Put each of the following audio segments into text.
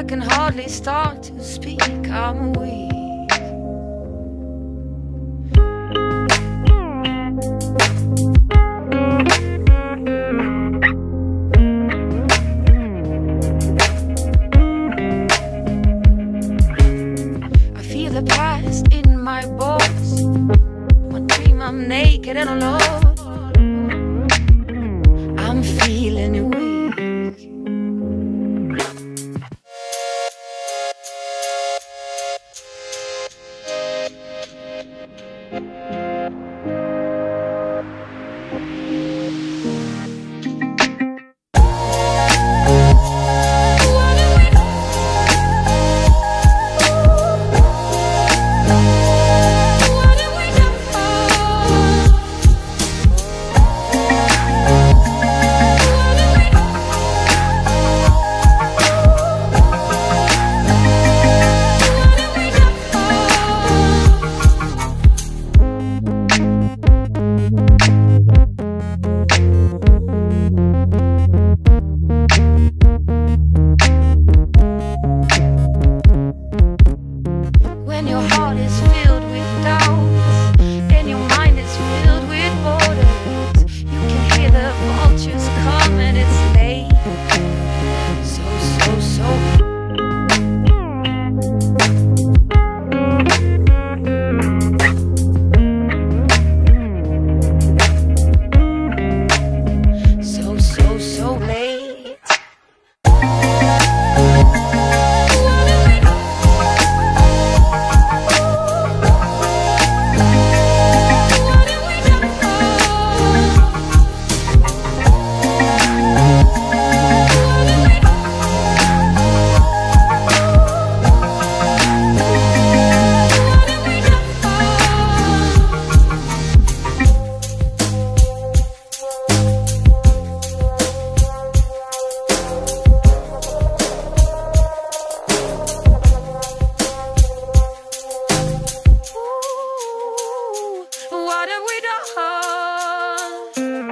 I can hardly start to speak, I'm weak. I feel the past in my bones. My dream, I'm naked and alone. I'm feeling weak. When your heart is filled with doubts and your mind is filled with borders, you can hear the vultures come and it's late. So late. What have we done?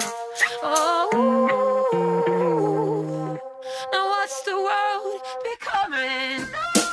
Oh, now what's the world becoming?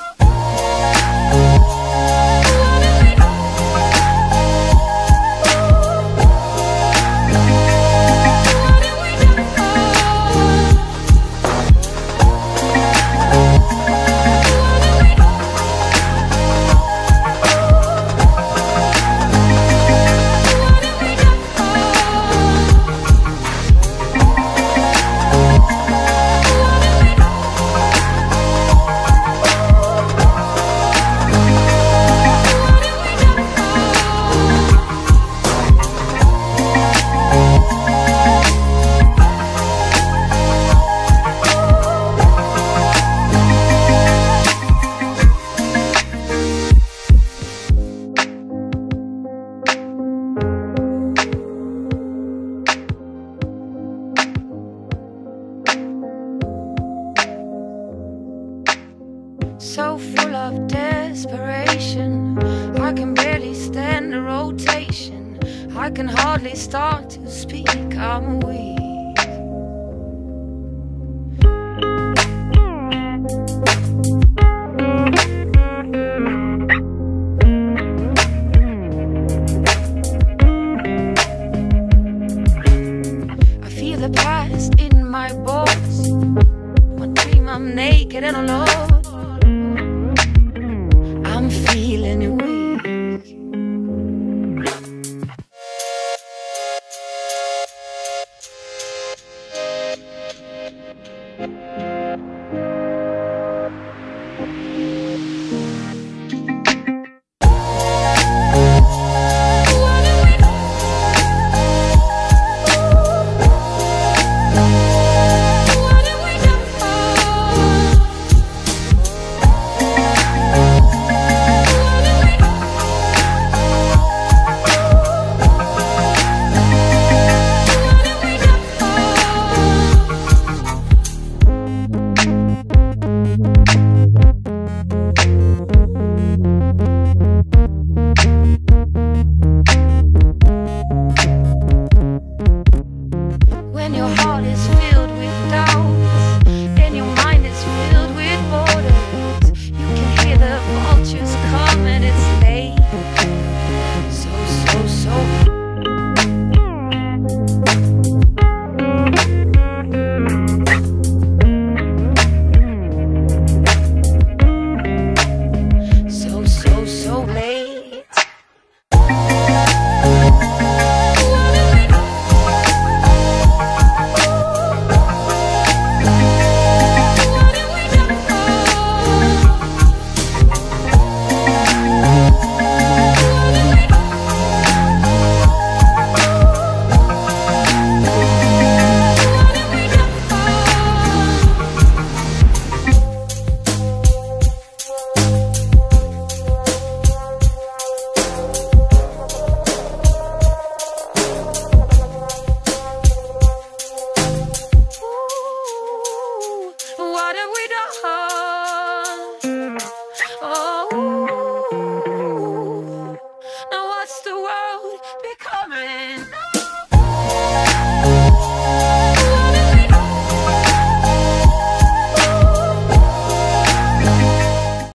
So full of desperation, I can barely stand the rotation. I can hardly start to speak, I'm weak. I feel the past in my bones. My dream, I'm naked and alone. I'm feeling weak.